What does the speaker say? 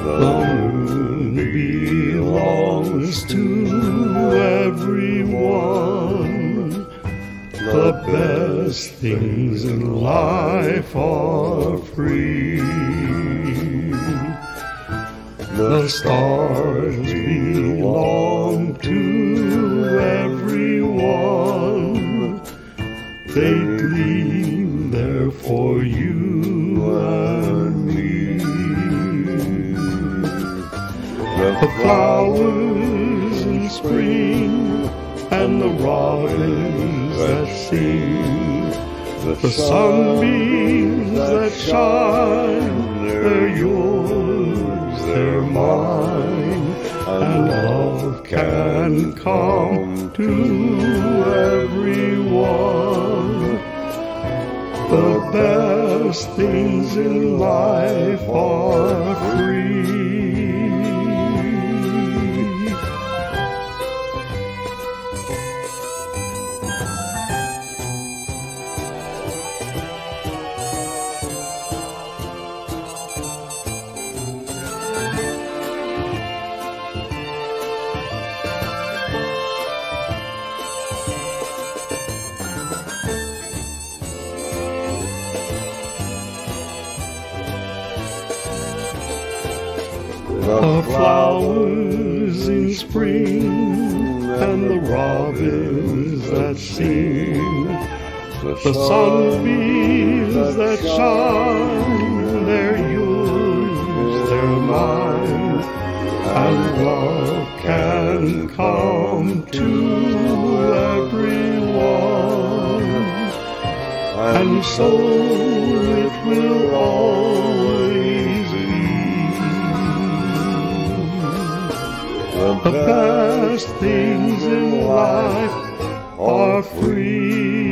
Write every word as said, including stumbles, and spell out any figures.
The moon belongs to everyone. The best things in life are free. The stars belong to everyone. They gleam there for you and me. The flowers in spring and the robins that sing, the sunbeams that shine, they're yours, they're mine, and love can come to everyone. The best things in life are free. The flowers in spring and the robins that sing, the sunbeams that shine, they're yours, they're mine, and love can come to everyone, and so it will always be. The best things in life are free.